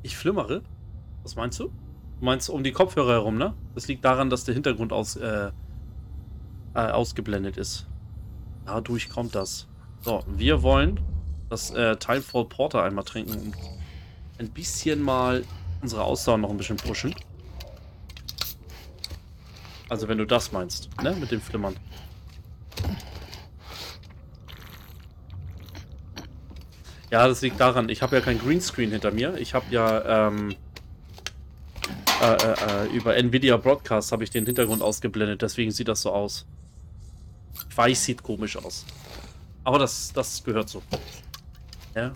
Ich flimmere? Was meinst du? Du meinst um die Kopfhörer herum, ne? Das liegt daran, dass der Hintergrund ausgeblendet ist. Dadurch kommt das. So, wir wollen das Timefall Porter einmal trinken und ein bisschen mal unsere Ausdauer noch ein bisschen pushen. Also wenn du das meinst, ne? Mit dem Flimmern. Ja, das liegt daran, ich habe ja kein Greenscreen hinter mir. Ich habe ja über Nvidia Broadcast habe ich den Hintergrund ausgeblendet, deswegen sieht das so aus. Ich weiß, sieht komisch aus. Aber das gehört so. Ja.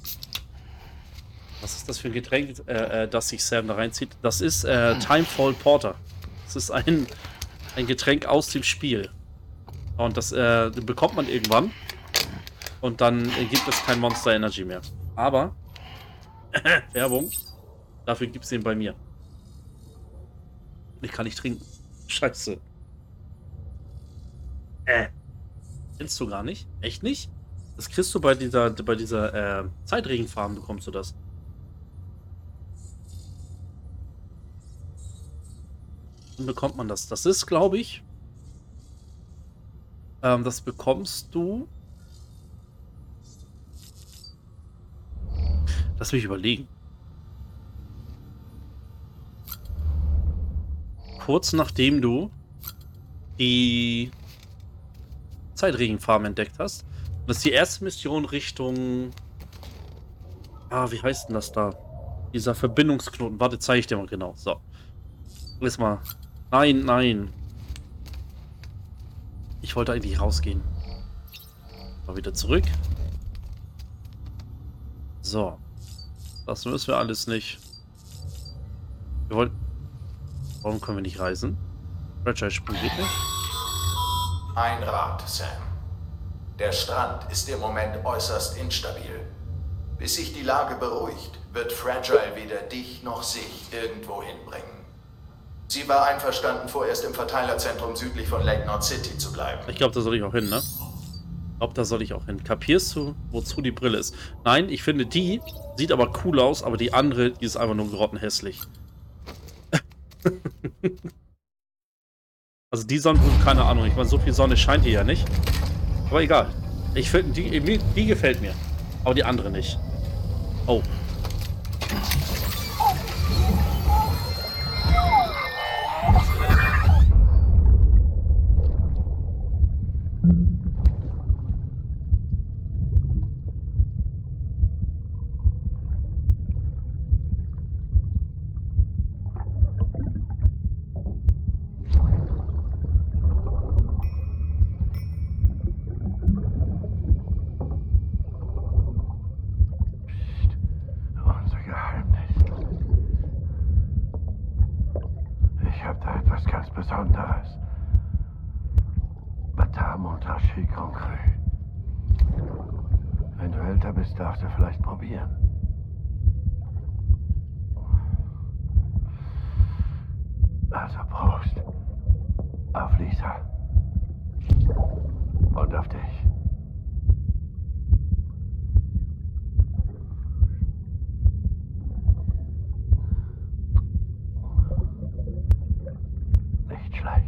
Was ist das für ein Getränk, das sich Sam da reinzieht? Das ist Timefall Porter. Das ist ein Getränk aus dem Spiel. Und das bekommt man irgendwann. Und dann gibt es kein Monster Energy mehr. Aber, Werbung, dafür gibt es den bei mir. Ich kann nicht trinken. Scheiße. Kennst du gar nicht? Echt nicht? Das kriegst du bei dieser Zeitregenfarm, bekommst du das. Dann bekommt man das. Das ist, glaube ich, das bekommst du. Lass mich überlegen. Kurz nachdem du die Zeitregenfarm entdeckt hast. Das ist die erste Mission Richtung... wie heißt denn das da? Dieser Verbindungsknoten. Warte, zeige ich dir mal genau. So. Lass mal. Nein, nein. Ich wollte eigentlich rausgehen. Mal wieder zurück. So. Das müssen wir alles nicht. Wir wollen... Warum können wir nicht reisen? Franchise-Sprung geht nicht. Ein Rat, Sam. Der Strand ist im Moment äußerst instabil. Bis sich die Lage beruhigt, wird Fragile weder dich noch sich irgendwo hinbringen. Sie war einverstanden, vorerst im Verteilerzentrum südlich von Lake Knot City zu bleiben. Ich glaube, da soll ich auch hin, ne? Ich glaube, da soll ich auch hin. Kapierst du, wozu die Brille ist? Nein, ich finde, die sieht aber cool aus, aber die andere, die ist einfach nur grottenhässlich. Also die Sonnenbrille, keine Ahnung. Ich meine, so viel Sonne scheint hier ja nicht. Aber egal. Ich finde, die gefällt mir. Aber die andere nicht. Oh. Besonderes. Madame und Archie Grand Cru. Wenn du älter bist, darfst du vielleicht probieren. Also Prost. Auf Lisa. Und auf dich. Nicht schlecht.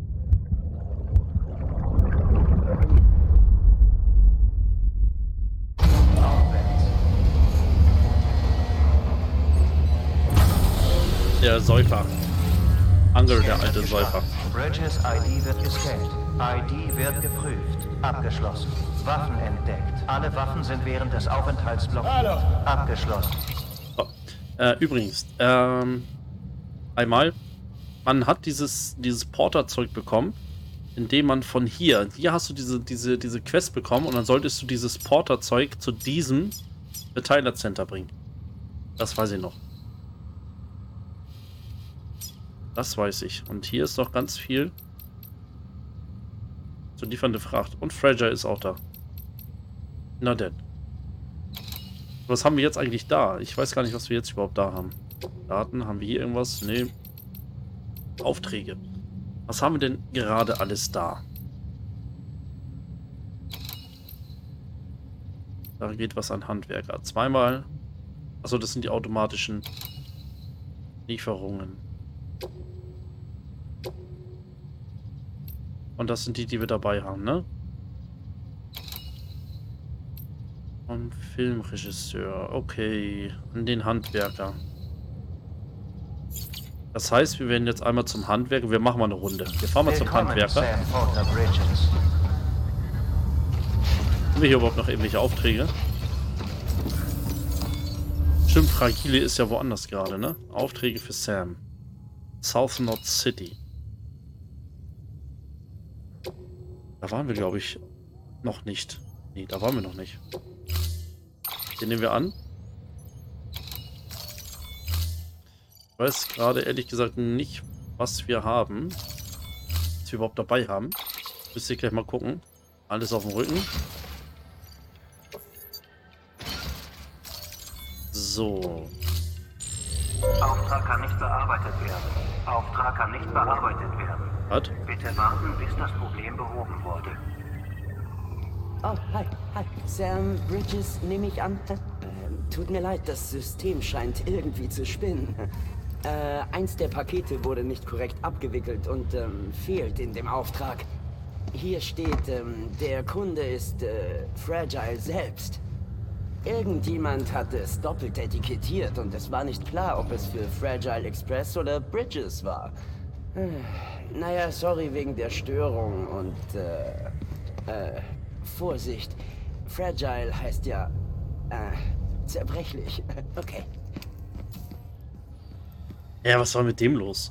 Der Säufer. Angel, der alte Säufer. Bridges ID wird gescannt. ID wird geprüft. Abgeschlossen. Waffen entdeckt. Alle Waffen sind während des Aufenthaltsblocks abgeschlossen. So. Übrigens, einmal, man hat dieses Porter-Zeug bekommen, indem man von hier hast du diese Quest bekommen und dann solltest du dieses Porter-Zeug zu diesem Verteiler-Center bringen. Das weiß ich noch. Das weiß ich. Und hier ist noch ganz viel zu liefernde Fracht. Und Fragile ist auch da. Na denn. Was haben wir jetzt eigentlich da? Ich weiß gar nicht, was wir jetzt überhaupt da haben. Daten, haben wir hier irgendwas? Nee. Aufträge. Was haben wir denn gerade alles da? Da geht was an Handwerker. Zweimal Achso, das sind die automatischen Lieferungen. Und das sind die, die wir dabei haben, ne? Und Filmregisseur. Okay. An den Handwerker. Das heißt, wir werden jetzt einmal zum Handwerker. Wir machen mal eine Runde. Wir fahren mal zum Handwerker. Sam Porter Bridges. Haben wir hier überhaupt noch irgendwelche Aufträge? Stimmt, Fragile ist ja woanders gerade, ne? Aufträge für Sam. South Knot City. Da waren wir, glaube ich, noch nicht. Nee, da waren wir noch nicht. Den nehmen wir an. Ich weiß gerade ehrlich gesagt nicht, was wir haben. Was wir überhaupt dabei haben. Müsst ihr gleich mal gucken. Alles auf dem Rücken. So. Auftrag kann nicht bearbeitet werden. Auftrag kann nicht bearbeitet werden. Was? Bitte warten, bis das Problem behoben wurde. Oh, hi. Sam Bridges, nehme ich an. Tut mir leid, das System scheint irgendwie zu spinnen. Eins der Pakete wurde nicht korrekt abgewickelt und fehlt in dem Auftrag. Hier steht, der Kunde ist Fragile selbst. Irgendjemand hat es doppelt etikettiert und es war nicht klar, ob es für Fragile Express oder Bridges war. Naja, sorry wegen der Störung und Vorsicht. Fragile heißt ja zerbrechlich. Okay. Ja, was war mit dem los?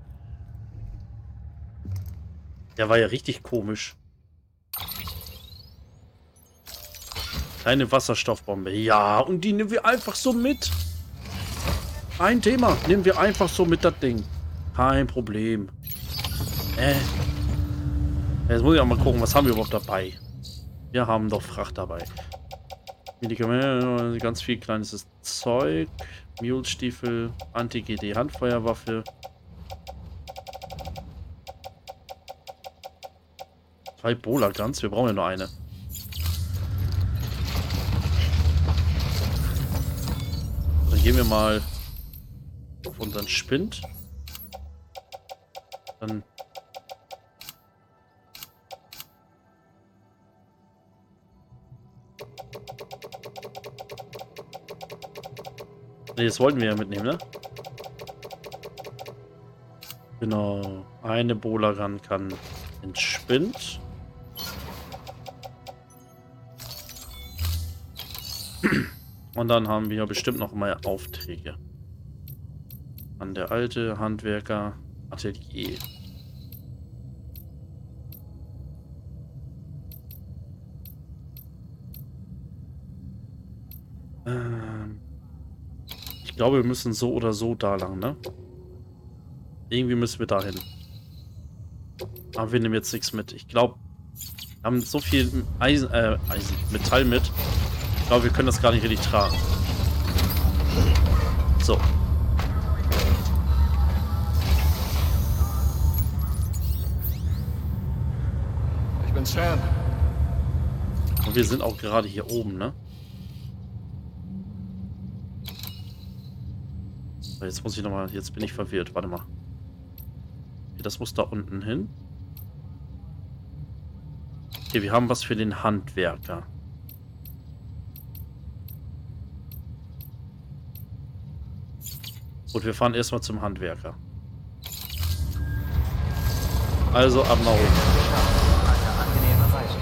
Der war ja richtig komisch. Kleine Wasserstoffbombe. Ja, und die nehmen wir einfach so mit. Ein Thema. Nehmen wir einfach so mit, das Ding. Kein Problem. Jetzt muss ich auch mal gucken, was haben wir überhaupt dabei. Wir haben doch Fracht dabei. Medikamente, ganz viel kleines Zeug. Mulestiefel, Anti-GD, Handfeuerwaffe. 2 Bowler Guns, wir brauchen ja nur eine. Dann gehen wir mal auf unseren Spind. Dann ne, das wollten wir ja mitnehmen, ne? Genau. Eine Bowler Gun kann ins Spind. Und dann haben wir bestimmt noch mal Aufträge. An der alte Handwerker Atelier. Ich glaube, wir müssen so oder so da lang, ne? Irgendwie müssen wir dahin. Aber wir nehmen jetzt nichts mit. Ich glaube, wir haben so viel Metall mit. Ich glaube, wir können das gar nicht richtig tragen. So. Ich bin Sam. Und wir sind auch gerade hier oben, ne? Jetzt muss ich nochmal, jetzt bin ich verwirrt. Warte mal. Okay, das muss da unten hin. Okay, wir haben was für den Handwerker. Gut, wir fahren erstmal zum Handwerker. Also ab nach oben. Eine angenehme Reise.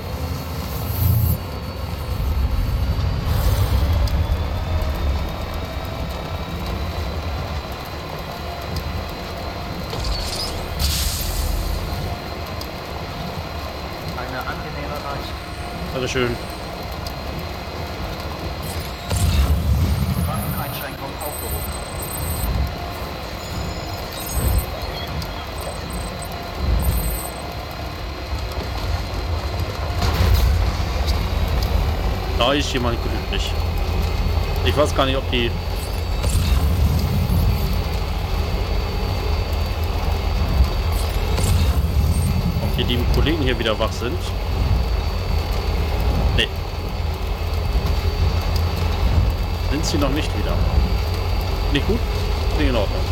Eine angenehme Reise. Dankeschön. Waffeneinschränkung aufgehoben. Da ist jemand glücklich. Ich weiß gar nicht, ob die... Ob die lieben Kollegen hier wieder wach sind. Nee. Sind sie noch nicht wieder. Nicht gut? Nicht in Ordnung.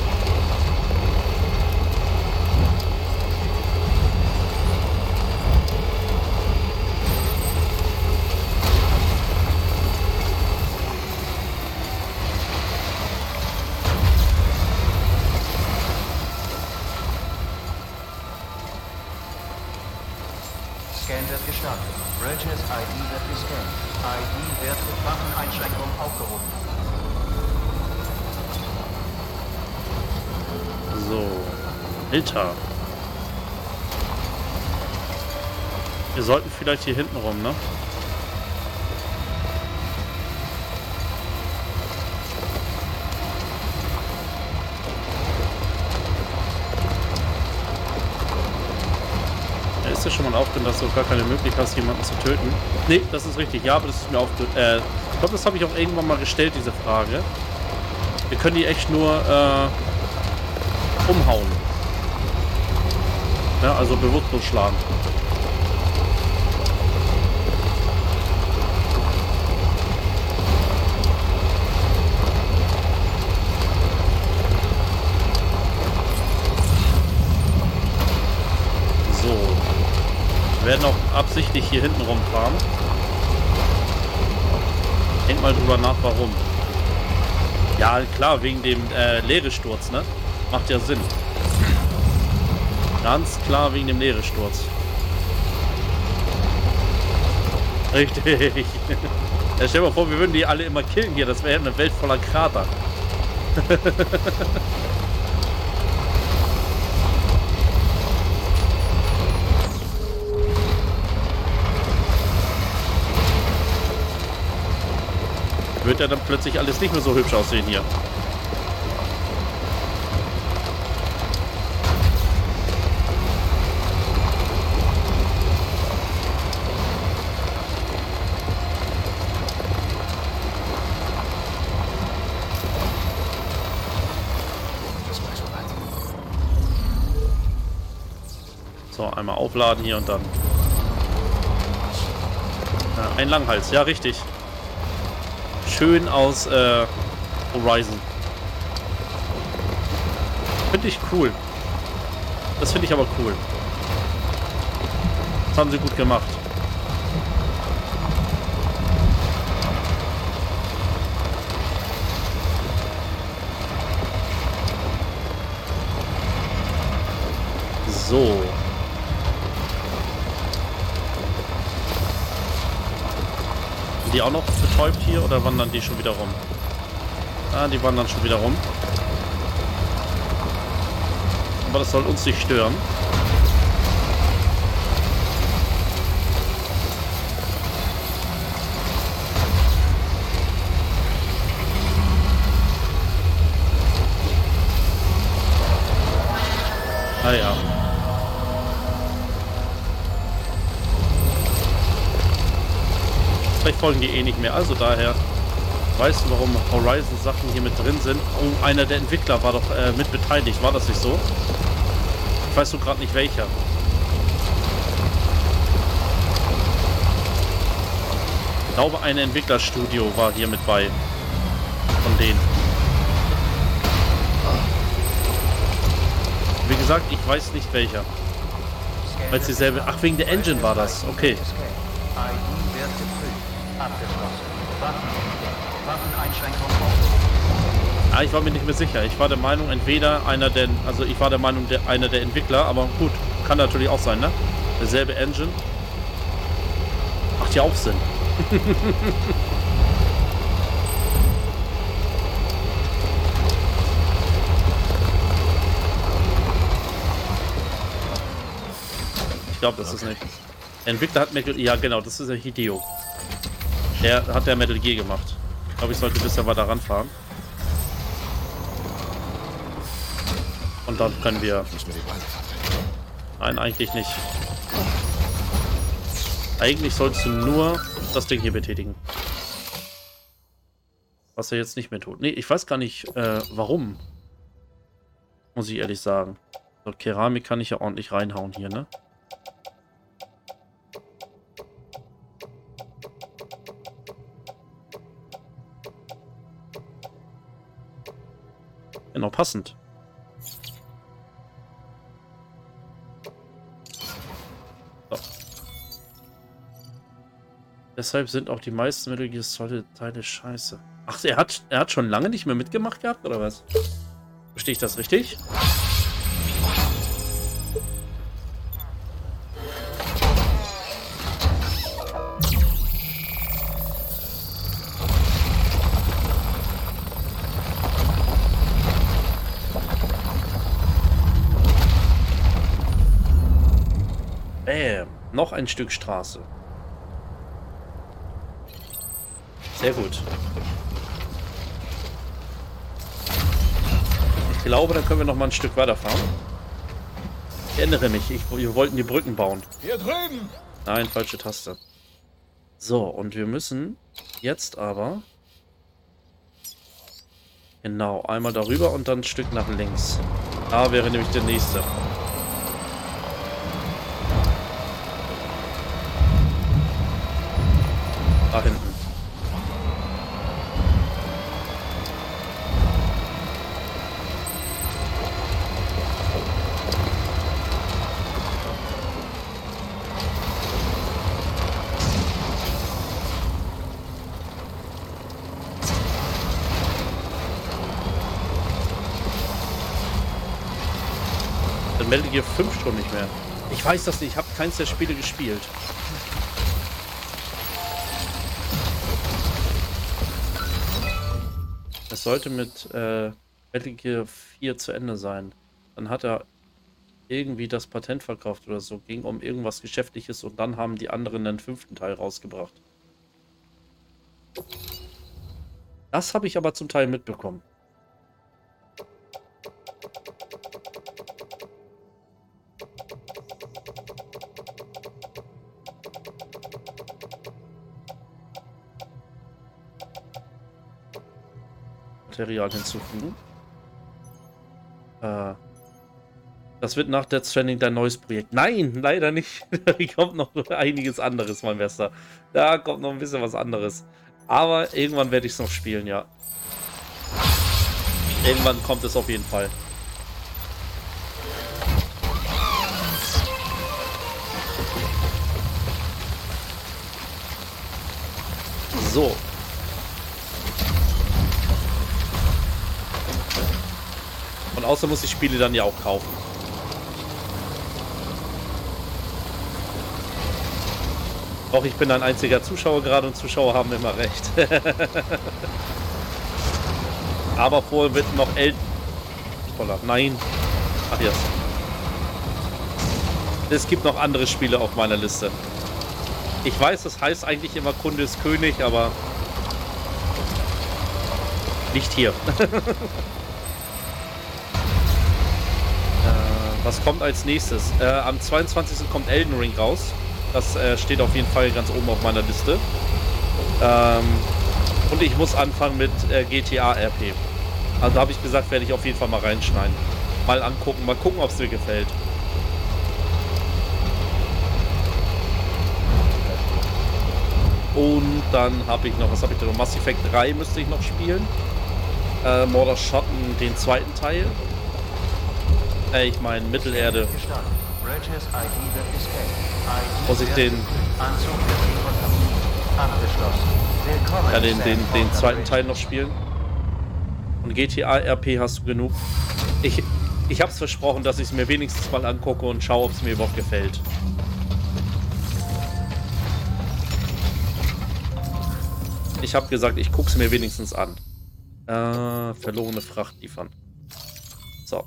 Scan wird gestartet. Bridges ID wird gescannt. ID wird mit Waffeneinschränkung aufgehoben. So. Alter. Wir sollten vielleicht hier hinten rum, ne? Ist dir schon mal aufgefallen, dass du gar keine Möglichkeit hast, jemanden zu töten? Nee, das ist richtig. Ja, aber das ist mir aufgefallen. Ich glaube, das habe ich auch irgendwann mal gestellt, diese Frage. Wir können die echt nur umhauen. Ja, also bewusstlos schlagen. So. Wir werden auch absichtlich hier hinten rumfahren. Denk mal drüber nach, warum. Ja, klar, wegen dem Leeresturz, ne? Macht ja Sinn. Ganz klar wegen dem Leeresturz. Richtig. Ja, stell dir mal vor, wir würden die alle immer killen hier. Das wäre eine Welt voller Krater. Wird ja dann plötzlich alles nicht mehr so hübsch aussehen hier. So, einmal aufladen hier und dann. Ja, ein Langhals, ja richtig. Schön aus Horizon. Finde ich cool. Das finde ich aber cool. Das haben sie gut gemacht. So. Die auch noch betäubt hier oder wandern die schon wieder rum? Ah, die wandern schon wieder rum. Aber das soll uns nicht stören. Ah ja. Vielleicht folgen die eh nicht mehr. Also daher weißt du, warum Horizon-Sachen hier mit drin sind. Oh, einer der Entwickler war doch mit beteiligt. War das nicht so? Ich weiß so gerade nicht welcher. Ich glaube, ein Entwicklerstudio war hier mit bei. Von denen. Wie gesagt, ich weiß nicht welcher. Weil es dieselbe... Ach, wegen der Engine war das. Okay. Ah, ich war mir nicht mehr sicher. Ich war der Meinung, entweder einer der... Also ich war der Meinung, einer der Entwickler. Aber gut, kann natürlich auch sein, ne? Derselbe Engine. Macht ja auch Sinn. Ich glaube, das ist nicht. Der Entwickler hat Metal... Ja, genau, das ist der Hideo. Der hat der Metal Gear gemacht. Ich glaube, ich sollte ein bisschen weiter ranfahren. Und dann können wir... Nein, eigentlich nicht. Eigentlich sollst du nur das Ding hier betätigen. Was er jetzt nicht mehr tut. Nee, ich weiß gar nicht, warum. Muss ich ehrlich sagen. So, Keramik kann ich ja ordentlich reinhauen hier, ne? Genau, passend. So. Deshalb sind auch die meisten Metal Gear Solid Teile scheiße. Ach, er hat schon lange nicht mehr mitgemacht gehabt, oder was? Verstehe ich das richtig? Bäm. Noch ein Stück Straße. Sehr gut. Ich glaube, dann können wir noch mal ein Stück weiterfahren. Ich erinnere mich, wir wollten die Brücken bauen. Hier drüben! Nein, falsche Taste. So, und wir müssen jetzt aber... Genau, einmal darüber und dann ein Stück nach links. Da wäre nämlich der nächste. Da hinten. Dann Metal Gear 5 schon nicht mehr. Ich weiß das nicht, ich habe keins der Spiele gespielt. Es sollte mit Metal Gear 4 zu Ende sein. Dann hat er irgendwie das Patent verkauft oder so. Ging um irgendwas Geschäftliches und dann haben die anderen den 5. Teil rausgebracht. Das habe ich aber zum Teil mitbekommen. Material hinzufügen. Das wird nach Death Stranding dein neues Projekt. Nein, leider nicht. Da kommt noch einiges anderes, mein Bester. Da kommt noch ein bisschen was anderes. Aber irgendwann werde ich es noch spielen, ja. Irgendwann kommt es auf jeden Fall. So. Und außer muss ich Spiele dann ja auch kaufen. Auch ich bin ein einziger Zuschauer gerade und Zuschauer haben immer recht. Aber vorher wird noch Nein. Ach ja. Es gibt noch andere Spiele auf meiner Liste. Ich weiß, das heißt eigentlich immer Kunde ist König, aber nicht hier. Was kommt als nächstes? Am 22. kommt Elden Ring raus. Das steht auf jeden Fall ganz oben auf meiner Liste. Und ich muss anfangen mit GTA RP. Also habe ich gesagt, werde ich auf jeden Fall mal reinschneiden. Mal angucken, mal gucken, ob es mir gefällt. Und dann habe ich noch, was habe ich denn noch? Mass Effect 3 müsste ich noch spielen. Mordor Schotten, den 2. Teil. Ich meine Mittelerde. Muss ich den... Ja, den 2. Teil noch spielen. Und GTA RP hast du genug. Ich habe es versprochen, dass ich es mir wenigstens mal angucke und schaue, ob es mir überhaupt gefällt. Ich habe gesagt, ich gucke es mir wenigstens an. Verlorene Fracht liefern. So.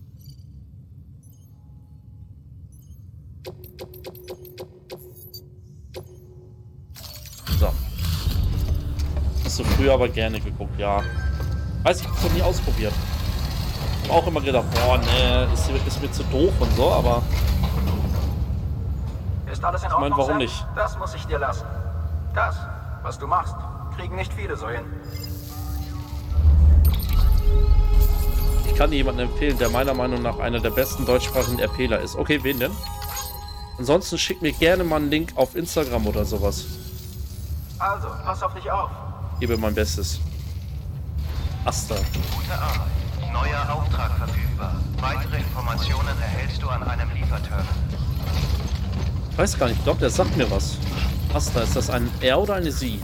So. Hast du früher aber gerne geguckt, ja. Weiß ich, hab's noch nie ausprobiert. Hab auch immer gedacht, boah, ne, ist mir zu doof und so, aber... Ist alles in Ordnung, ich meine, warum Sam? nicht? Das muss ich dir lassen. Das, was du machst, kriegen nicht viele so hin. Ich kann dir jemanden empfehlen, der meiner Meinung nach einer der besten deutschsprachigen RPler ist. Okay, wen denn? Ansonsten schick mir gerne mal einen Link auf Instagram oder sowas. Also, pass auf dich auf. Gebe mein Bestes. Asta. Gute Arbeit. Neuer Auftrag verfügbar. Weitere Informationen erhältst du an einem Lieferterminal. Ich weiß gar nicht, ich glaube, der sagt mir was. Asta, ist das ein Er oder eine Sie?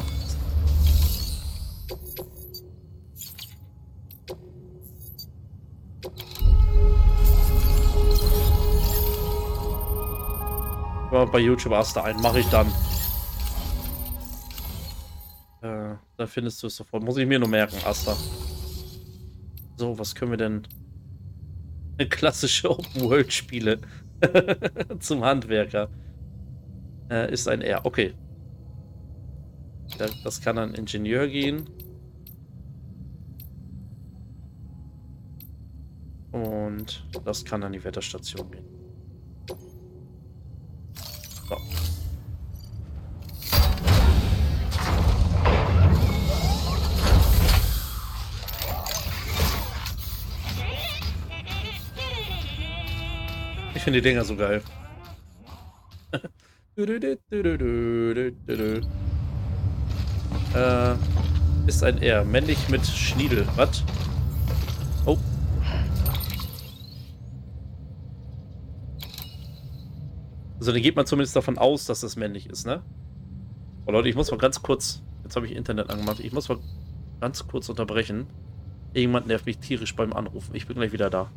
Ja, bei YouTube Asta ein, mache ich dann. Da findest du es sofort. Muss ich mir nur merken, Asta. So, was können wir denn? Klassische Open-World-Spiele. Zum Handwerker. Ist ein R. Okay. Das kann an Ingenieur gehen. Und das kann an die Wetterstation gehen. So. Ich finde die Dinger so geil. Ist ein R. Männlich mit Schniedel. Was? Oh. Also dann geht man zumindest davon aus, dass das männlich ist, ne? Oh Leute, ich muss mal ganz kurz... Jetzt habe ich Internet angemacht. Ich muss mal ganz kurz unterbrechen. Irgendjemand nervt mich tierisch beim Anrufen. Ich bin gleich wieder da.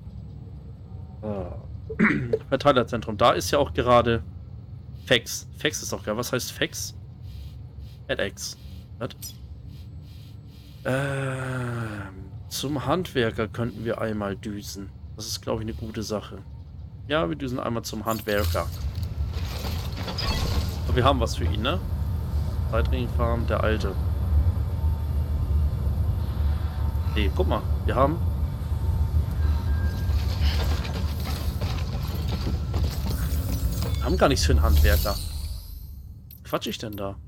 Verteilerzentrum. Da ist ja auch gerade Fax. Fax ist auch geil. Was heißt Fax? FedEx. Zum Handwerker könnten wir einmal düsen. Das ist, glaube ich, eine gute Sache. Ja, wir düsen einmal zum Handwerker. Aber wir haben was für ihn, ne? Zeitringfarm, der Alte. Nee, guck mal. Wir haben... gar nichts für einen Handwerker. Quatsch ich denn da?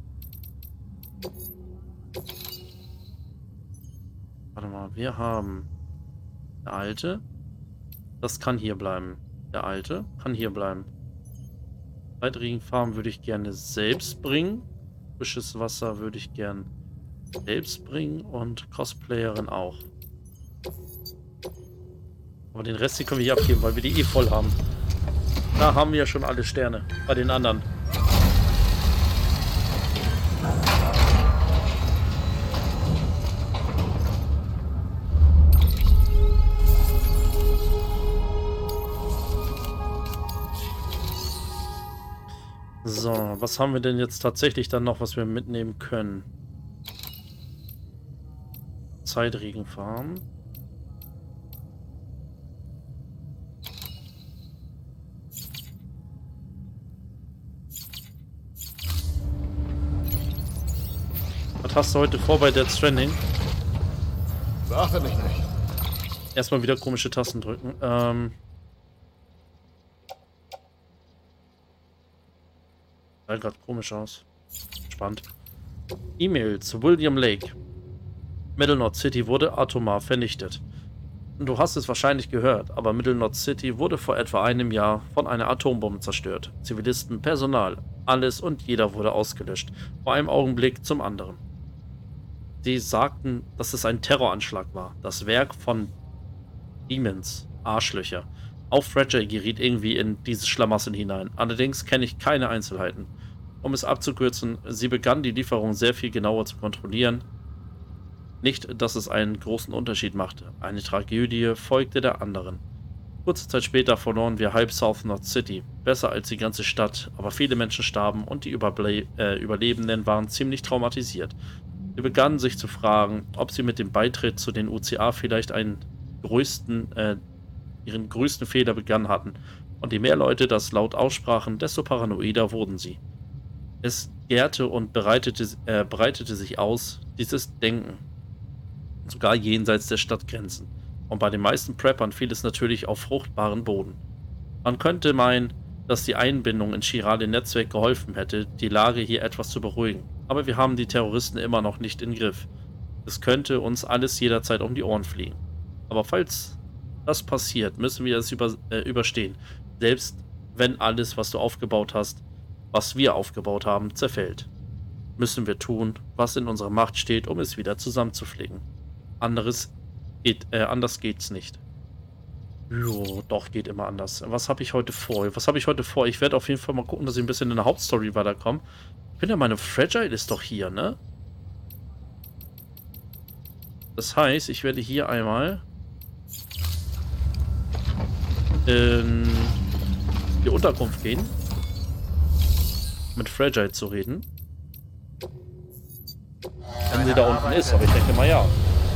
Warte mal, wir haben der Alte. Das kann hier bleiben. Der Alte kann hier bleiben. Zeitringfarm würde ich gerne selbst bringen. Frisches Wasser würde ich gern selbst bringen und Cosplayerin auch. Aber den Rest, die können wir hier abgeben, weil wir die eh voll haben. Da haben wir ja schon alle Sterne. Bei den anderen. So, was haben wir denn jetzt tatsächlich dann noch, was wir mitnehmen können? Zeitregenfarm. Was hast du heute vor bei Death Stranding? Beachte mich nicht. Erstmal wieder komische Tasten drücken. Sah gerade komisch aus. Spannend. E-Mail zu William Lake. Middle Knot City wurde atomar vernichtet. Du hast es wahrscheinlich gehört, aber Middle Knot City wurde vor etwa einem Jahr von einer Atombombe zerstört. Zivilisten, Personal, alles und jeder wurde ausgelöscht. Vor einem Augenblick zum anderen. Sie sagten, dass es ein Terroranschlag war. Das Werk von Demons, Arschlöcher. Auch Fragile geriet irgendwie in dieses Schlamassel hinein. Allerdings kenne ich keine Einzelheiten. Um es abzukürzen, sie begann die Lieferung sehr viel genauer zu kontrollieren. Nicht, dass es einen großen Unterschied machte. Eine Tragödie folgte der anderen. Kurze Zeit später verloren wir halb South Knot City. Besser als die ganze Stadt, aber viele Menschen starben und die Überlebenden waren ziemlich traumatisiert. Sie begannen sich zu fragen, ob sie mit dem Beitritt zu den UCA vielleicht ihren größten Fehler begangen hatten. Und je mehr Leute das laut aussprachen, desto paranoider wurden sie. Es gärte und breitete sich aus, dieses Denken. Sogar jenseits der Stadtgrenzen. Und bei den meisten Preppern fiel es natürlich auf fruchtbaren Boden. Man könnte meinen, dass die Einbindung ins chirale Netzwerk geholfen hätte, die Lage hier etwas zu beruhigen. Aber wir haben die Terroristen immer noch nicht im Griff. Es könnte uns alles jederzeit um die Ohren fliegen. Aber falls das passiert, müssen wir es überstehen. Selbst wenn alles, was du aufgebaut hast, was wir aufgebaut haben, zerfällt. Müssen wir tun, was in unserer Macht steht, um es wieder zusammenzupflegen. Anderes Anders geht's nicht. Jo, doch, geht immer anders. Was habe ich heute vor? Ich werde auf jeden Fall mal gucken, dass ich ein bisschen in der Hauptstory weiterkomme. Ich bin ja, meine Fragile ist doch hier, ne? Das heißt, ich werde hier einmal in die Unterkunft gehen, mit Fragile zu reden. Wenn sie da unten ist, aber ich denke mal ja.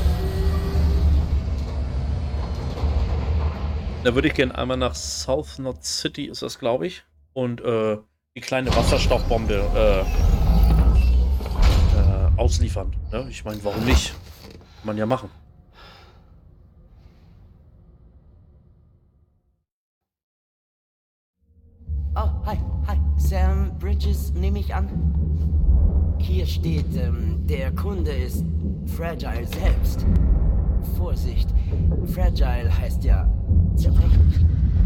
Da würde ich gerne einmal nach South Knot City, ist das, glaube ich. Und die kleine Wasserstoffbombe ausliefern. Ne? Ich meine, warum nicht? Kann man ja machen. Oh, hi. Sam Bridges, nehme ich an. Hier steht, der Kunde ist Fragile selbst. Vorsicht, Fragile heißt ja zerbrechlich.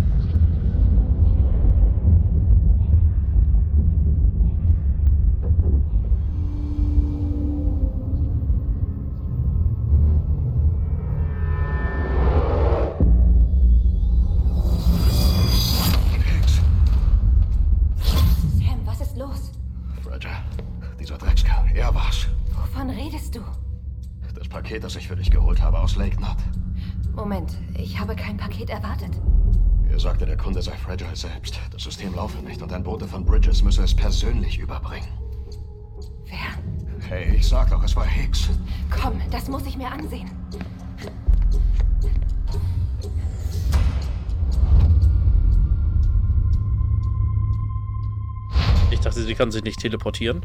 Sam, was ist los? Fragile, dieser Dreckskerl, er war's. Wovon redest du? Das Paket, das ich für dich geholt habe aus Lake Knot. Moment, ich habe kein Paket erwartet. Er sagte, der Kunde sei Fragile selbst. Das System laufe nicht und ein Bote von Bridges müsse es persönlich überbringen. Wer? Hey, ich sag doch, es war Hicks. Komm, das muss ich mir ansehen. Ich dachte, sie kann sich nicht teleportieren.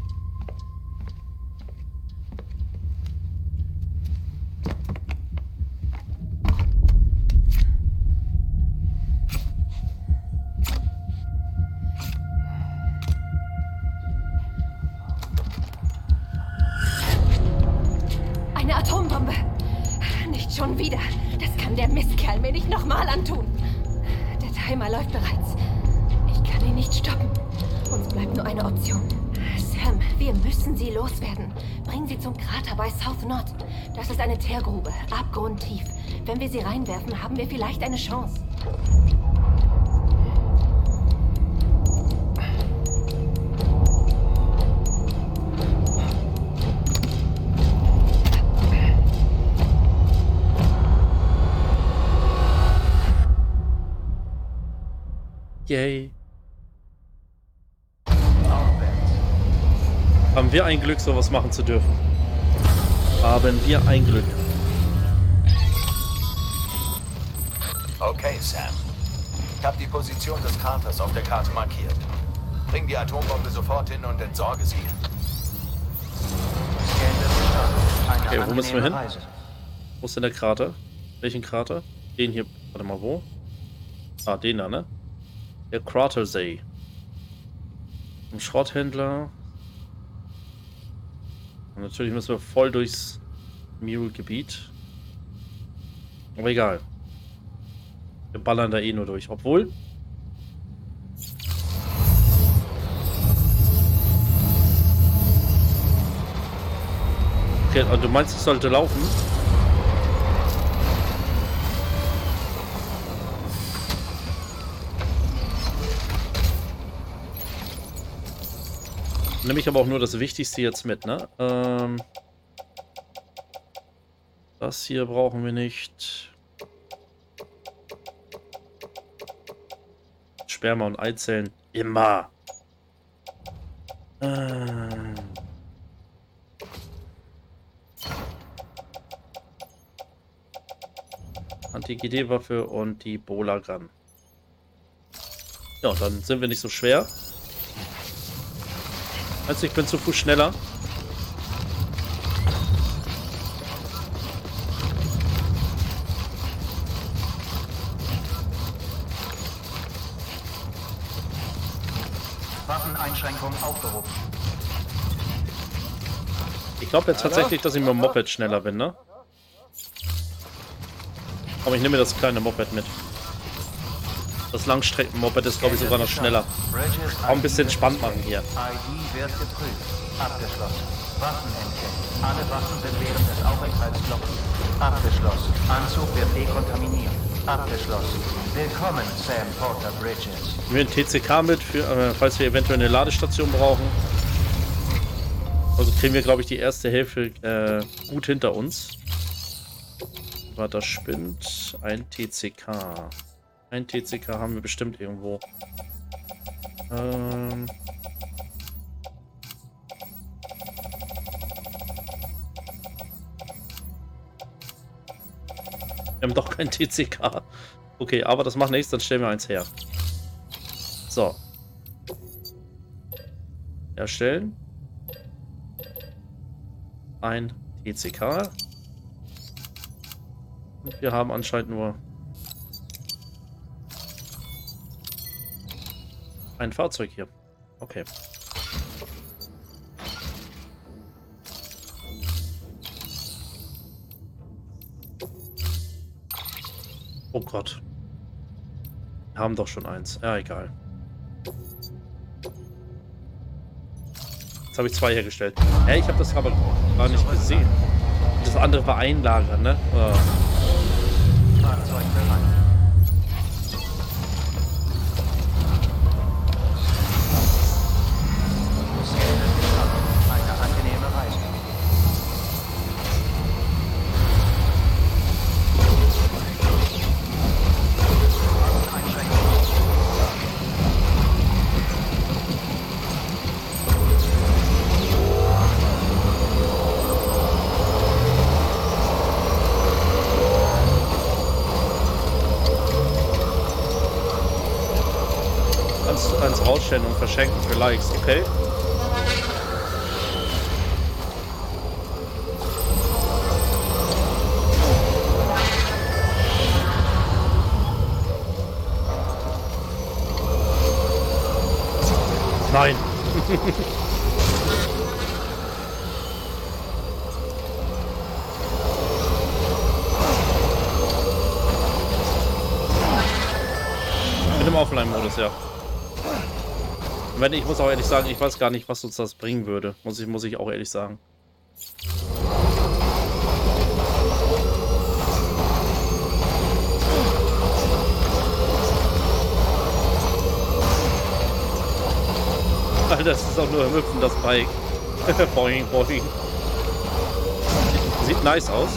Eine Atombombe. Nicht schon wieder. Das kann der Mistkerl mir nicht nochmal antun. Der Timer läuft bereits. Ich kann ihn nicht stoppen. Uns bleibt nur eine Option. Sam, wir müssen sie loswerden. Bringen sie zum Krater bei South Knot. Das ist eine Teergrube, abgrundtief. Wenn wir sie reinwerfen, haben wir vielleicht eine Chance. Yay. Haben wir ein Glück, sowas machen zu dürfen. Haben wir ein Glück. Okay, Sam. Ich habe die Position des Kraters auf der Karte markiert. Bring die Atombombe sofort hin und entsorge sie. Okay, wo müssen wir hin? Wo ist denn der Krater? Welchen Krater? Den hier. Warte mal, wo? Ah, den da, ne? Der Kratersee. Ein Schrotthändler. Und natürlich müssen wir voll durchs Mule-Gebiet. Aber egal. Wir ballern da eh nur durch. Obwohl. Okay, also du meinst, ich sollte laufen? Nehme ich aber auch nur das Wichtigste jetzt mit, ne? Das hier brauchen wir nicht. Sperma und Eizellen. Immer. Anti-GD-Waffe und die Bola-Gun. Ja, dann sind wir nicht so schwer. Also ich bin zu Fuß schneller. Waffeneinschränkung aufgehoben. Ich glaube jetzt tatsächlich, dass ich mit dem Moped schneller bin, ne? Aber ich nehme das kleine Moped mit. Das Langstrecken-Moped ist, glaube ich, sogar noch schneller. Auch ein bisschen spannend machen hier. ID wird geprüft. Abgeschlossen. Waffen entdeckt. Alle Waffen sind während des Aufenthaltsblocks. Abgeschlossen. Anzug wird dekontaminiert. Abgeschlossen. Willkommen, Sam Porter Bridges. Wir ein TCK mit, falls wir eventuell eine Ladestation brauchen. Also kriegen wir, glaube ich, die erste Hälfte gut hinter uns. Aber das spinnt. Ein TCK. Ein TCK haben wir bestimmt irgendwo. Wir haben doch kein TCK. Okay, aber das macht nichts, dann stellen wir eins her. So. Erstellen. Ein TCK. Und wir haben anscheinend nur ein Fahrzeug hier. Okay. Oh Gott. Wir haben doch schon eins. Ja, egal. Jetzt habe ich zwei hergestellt. Ich habe das aber gar nicht gesehen. Das andere war einlagern, ne? Oh. Fahrzeug bereit. Eine angenehme Reise. Eins rausstellen und verschenken für Likes, okay? Nein. Ich bin im Offline-Modus, ja. Wenn ich muss auch ehrlich sagen, ich weiß gar nicht, was uns das bringen würde. Muss ich auch ehrlich sagen. Alter, das ist auch nur im Hüpfen, das Bike. Boing, boing. Sieht nice aus.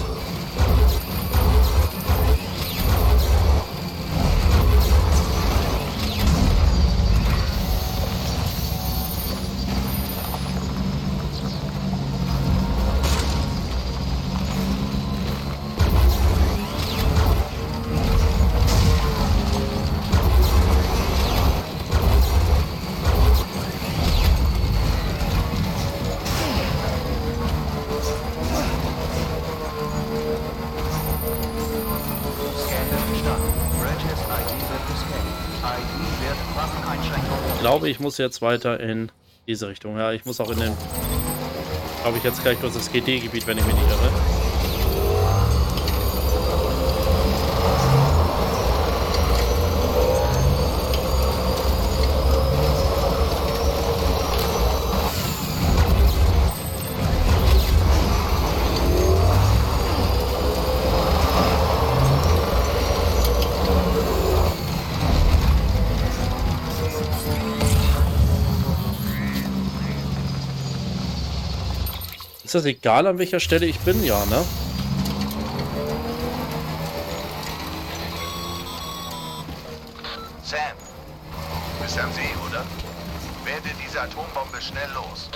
Ich glaube, ich muss jetzt weiter in diese Richtung. Ja, ich muss auch in den... Glaube ich jetzt gleich durch das GD-Gebiet, wenn ich mich nicht irre. Ist das egal, an welcher Stelle ich bin? Ja, ne? Sam, du bist am See, oder? Werde diese Atombombe schnell los.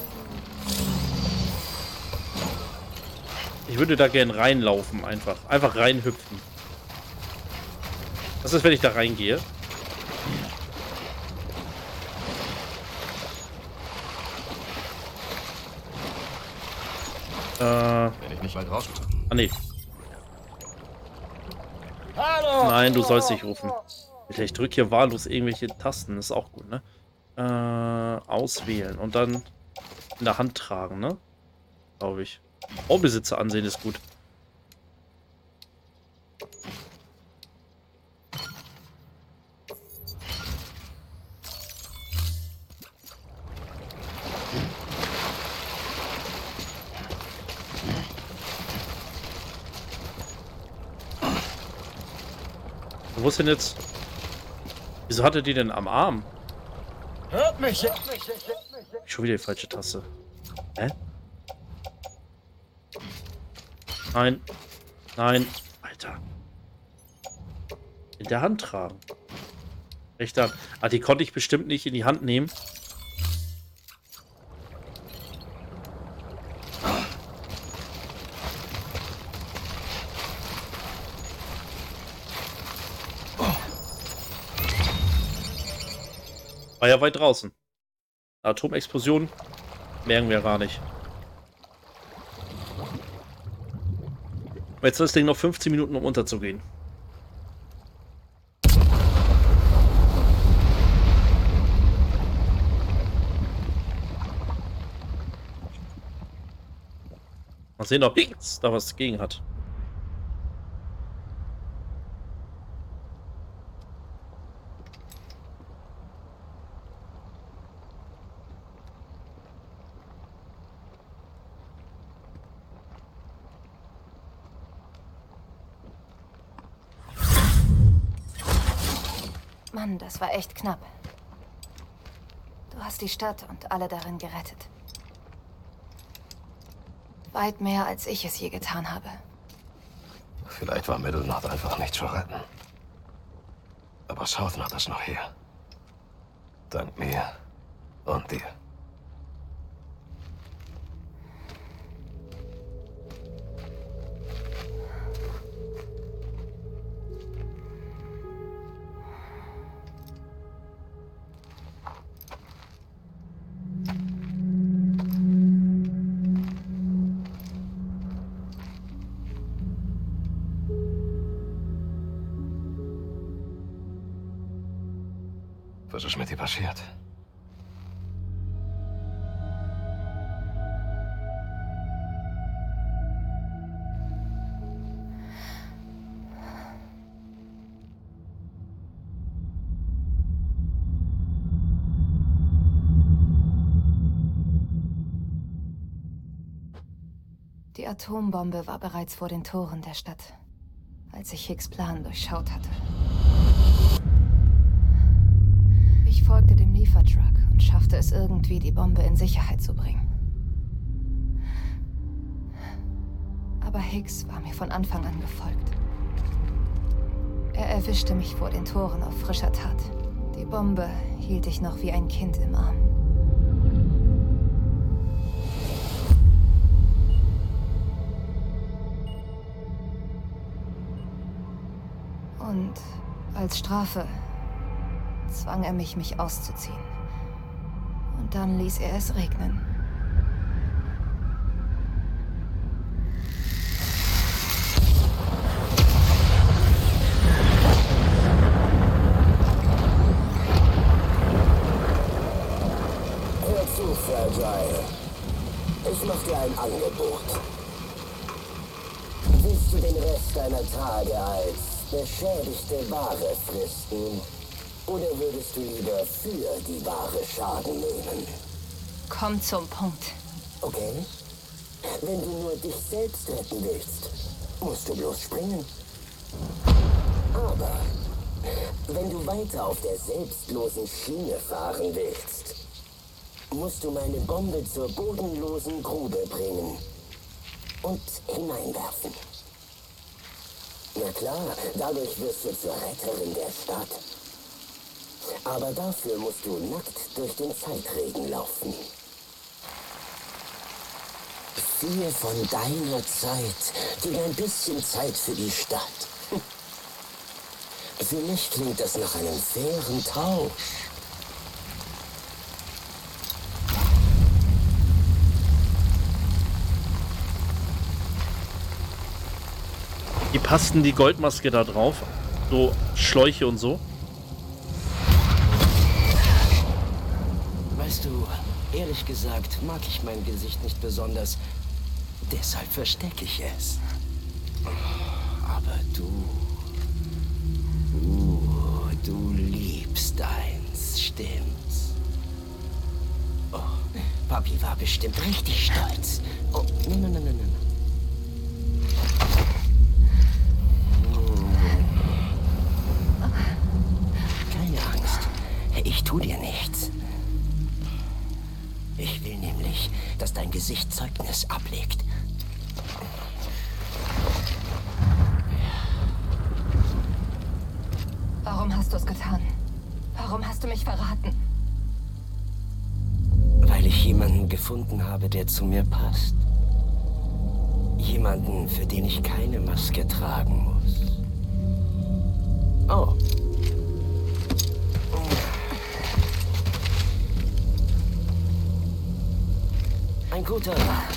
Ich würde da gern reinlaufen, einfach. Einfach reinhüpfen. Was ist, wenn ich da reingehe? Wenn ich nicht weit raus. Ah, nee. Hallo. Nein, du sollst nicht rufen. Ich drücke hier wahllos irgendwelche Tasten. Das ist auch gut, ne? Auswählen und dann in der Hand tragen, ne? Glaube ich. Baubesitzer ansehen ist gut. Wo ist denn jetzt... Wieso hat er die denn am Arm? Hört mich! Schon wieder die falsche Taste. Hä? Nein. Nein. Alter. In der Hand tragen. Rechte Hand. Ah, die konnte ich bestimmt nicht in die Hand nehmen. War ja weit draußen. Atomexplosion merken wir gar nicht. Jetzt soll das Ding noch 15 Minuten, um unterzugehen. Mal sehen, ob Higgs da was gegen hat. Mann, das war echt knapp. Du hast die Stadt und alle darin gerettet. Weit mehr, als ich es je getan habe. Vielleicht war Middle-North einfach nicht zu retten. Aber South-North ist noch hier. Dank mir und dir. Was ist mit dir passiert? Die Atombombe war bereits vor den Toren der Stadt, als ich Higgs' Plan durchschaut hatte. Ich folgte dem Liefertruck und schaffte es irgendwie, die Bombe in Sicherheit zu bringen. Aber Higgs war mir von Anfang an gefolgt. Er erwischte mich vor den Toren auf frischer Tat. Die Bombe hielt ich noch wie ein Kind im Arm. Und als Strafe zwang er mich, mich auszuziehen. Und dann ließ er es regnen. Hör zu, Fragile. Ich mach dir ein Angebot. Willst du den Rest deiner Tage als beschädigte Ware fristen? Oder würdest du lieber für die Ware Schaden nehmen? Komm zum Punkt. Okay. Wenn du nur dich selbst retten willst, musst du bloß springen. Aber wenn du weiter auf der selbstlosen Schiene fahren willst, musst du meine Bombe zur bodenlosen Grube bringen und hineinwerfen. Na klar, dadurch wirst du zur Retterin der Stadt. Aber dafür musst du nackt durch den Zeitregen laufen. Viel von deiner Zeit gegen ein bisschen Zeit für die Stadt. Für mich klingt das nach einem fairen Tausch. Wie passt denn die Goldmaske da drauf? So Schläuche und so? Weißt du, ehrlich gesagt mag ich mein Gesicht nicht besonders. Deshalb verstecke ich es. Aber du liebst eins, stimmt's? Oh, Papi war bestimmt richtig stolz. Oh, nein. es getan? Warum hast du mich verraten? Weil ich jemanden gefunden habe, der zu mir passt. Jemanden, für den ich keine Maske tragen muss. Oh. Ein guter Rat.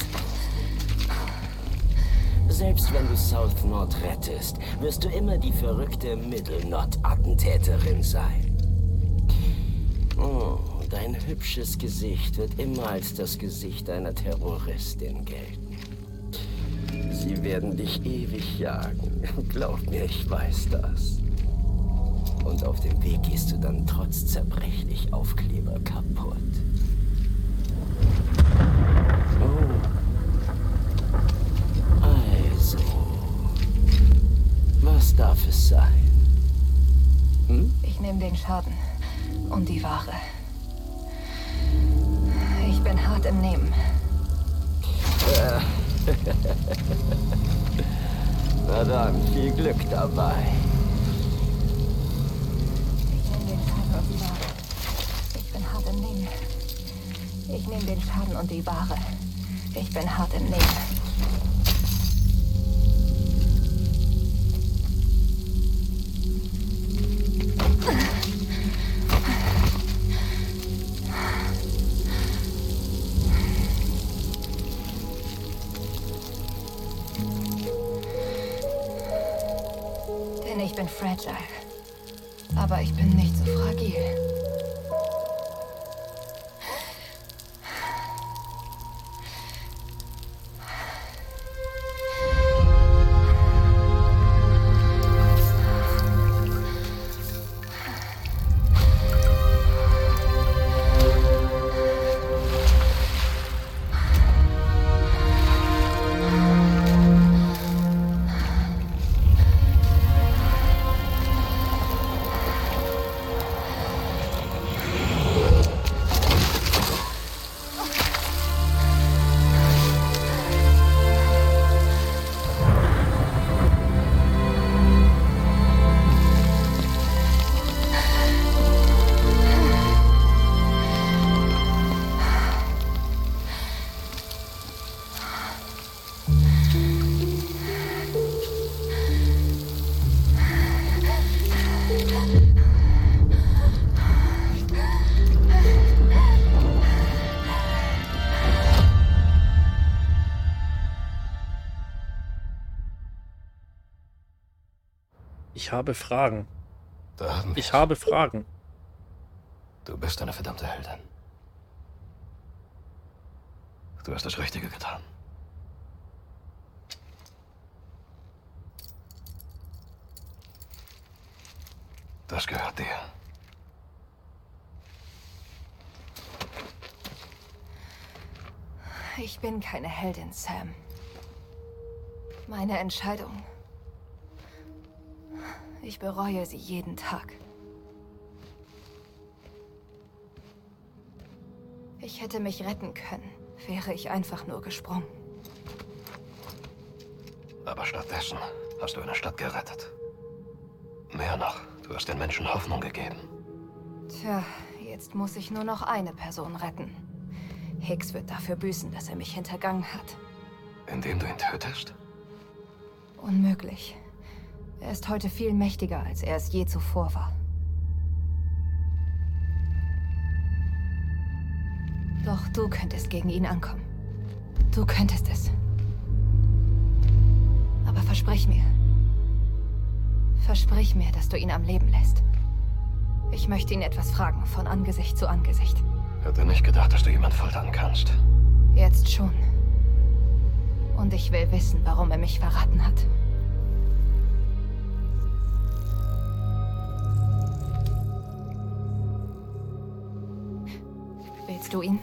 Selbst wenn du South Nord rettest, wirst du immer die verrückte Middle Nord-Attentäterin sein. Oh, dein hübsches Gesicht wird immer als das Gesicht einer Terroristin gelten. Sie werden dich ewig jagen. Glaub mir, ich weiß das. Und auf dem Weg gehst du dann trotz zerbrechlich Aufkleber kaputt. Also, was darf es sein? Hm? Ich nehme den Schaden und die Ware. Ich bin hart im Nehmen. Na dann, viel Glück dabei. Ich nehme den Schaden und die Ware. Ich bin hart im Nehmen. Ich nehme den Schaden und die Ware. Ich bin hart im Nehmen. Denn ich bin fragile. Aber ich bin nicht so fragil. Ich habe Fragen. Da haben Ich habe Fragen. Du bist eine verdammte Heldin. Du hast das Richtige getan. Das gehört dir. Ich bin keine Heldin, Sam. Meine Entscheidung. Ich bereue sie jeden Tag. Ich hätte mich retten können, wäre ich einfach nur gesprungen. Aber stattdessen hast du eine Stadt gerettet. Mehr noch, du hast den Menschen Hoffnung gegeben. Tja, jetzt muss ich nur noch eine Person retten. Hicks wird dafür büßen, dass er mich hintergangen hat. Indem du ihn tötest? Unmöglich. Er ist heute viel mächtiger, als er es je zuvor war. Doch du könntest gegen ihn ankommen. Du könntest es. Aber versprich mir. Versprich mir, dass du ihn am Leben lässt. Ich möchte ihn etwas fragen, von Angesicht zu Angesicht. Hätte nicht gedacht, dass du jemanden foltern kannst. Jetzt schon. Und ich will wissen, warum er mich verraten hat. Willst du ihn?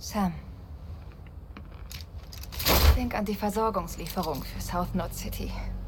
Sam. Denk an die Versorgungslieferung für South Knot City.